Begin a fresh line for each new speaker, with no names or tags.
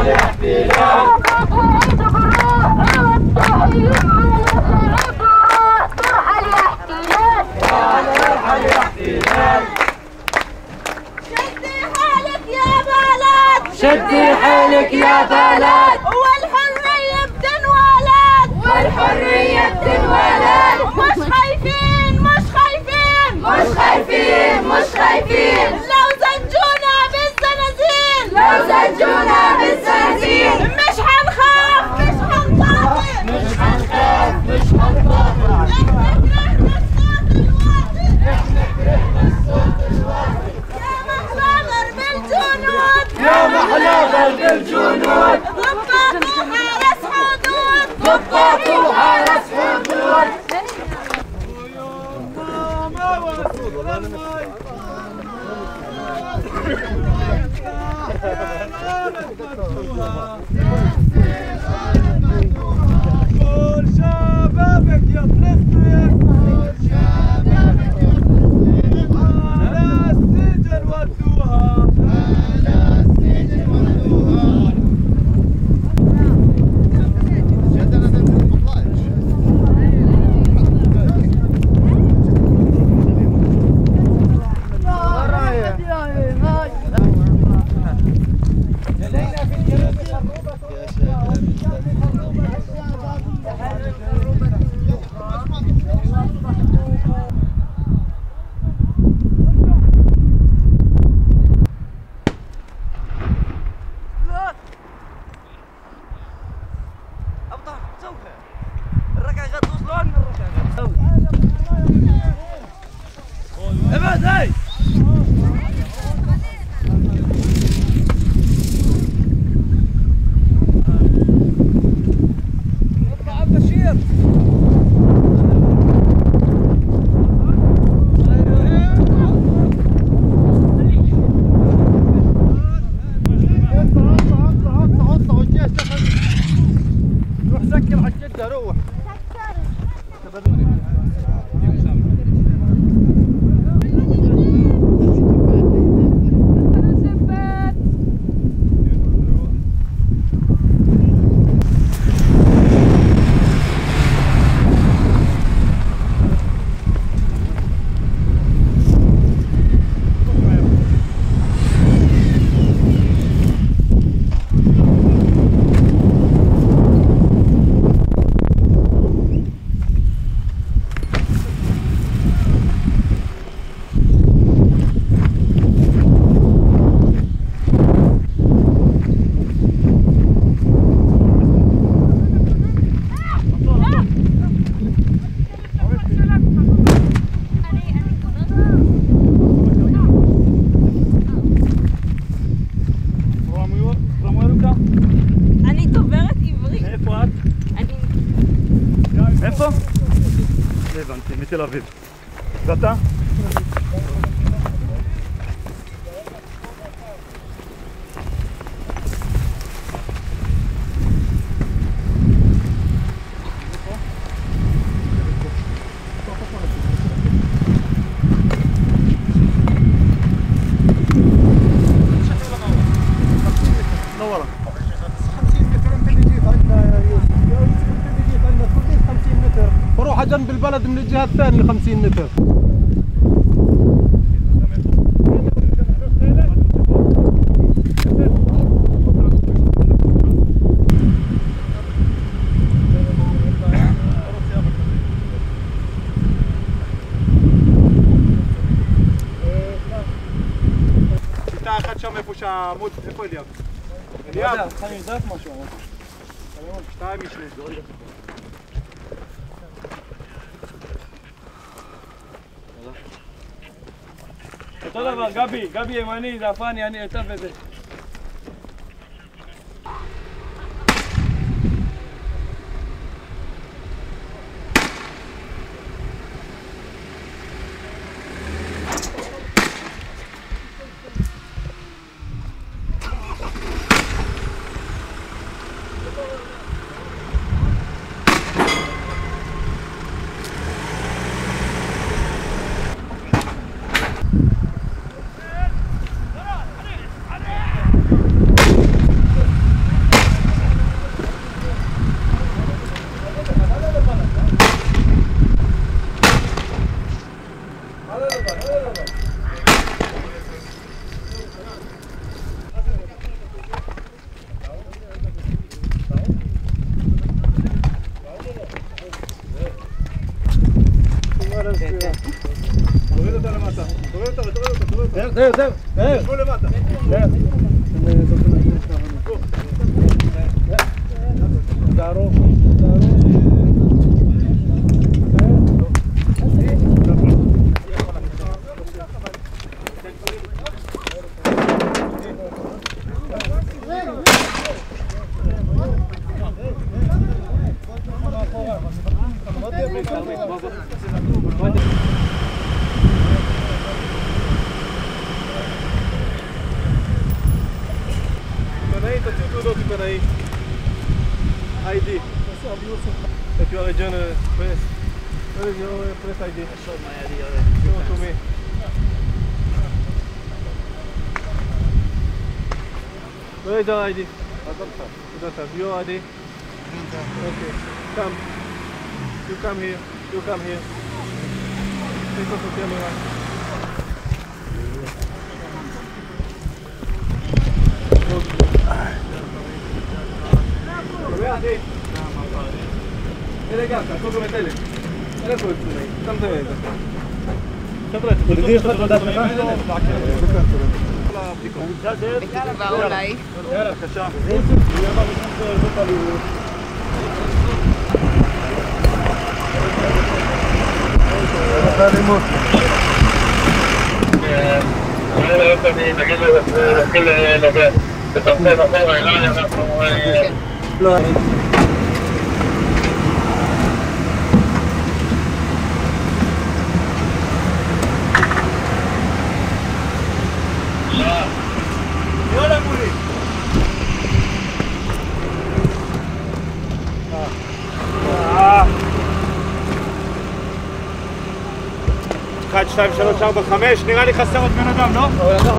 الاحتلال شدي حيلك يا بلد
والحرية بتنولد
والحرية بتنولد
مش خايفين مش خايفين
مش خايفين مش خايفين
لو زنجونا بالزنازين
لو زنجونا بالزنازين
مش هنخاف مش هنطاطي
مش هنخاف مش هنطاطي يا محلى ضرب الجنود
ضباط وحارس حدود
ضباط وحارس حدود
كل شبابك يا فلسطين على السجن ودوها ابعد هاي اطلع عبد بشير روح سكر على الجدة روح
אני דוברת עברית.
איפה את?
אני...
איפה? הבנתי, מתל אביב. ואתה?
بروح جنب البلد من الجهة الثانية 50 متر. כיתה אחת שם איפה שהעמוד, איפה אליאב? אליאב? חיים יודעת משהו? שתיים משני.
אותו דבר, גבי ימני, זה הפני, אני יותר בזה. זהו.
תשבו למטה. תוציאו תעודות עיתונאי. ID. If you are a journalist, press. Where is your press ID? I showed my ID already. Show it to me. Where is your ID? I don't have. Your ID? Okay. Come. You come here. You come here. Take off the camera.
אלה גם, תעשו גם את אלה. אלה פה יצאו, סתם זה איזה.
חבר'ה, תגידי לך תודה שלך?
בתקווה אולי.
יאללה, בבקשה.
לא.
יאללה מולי. 1, 2, 3, 4, 5, נראה לי חסר עוד בן אדם, לא?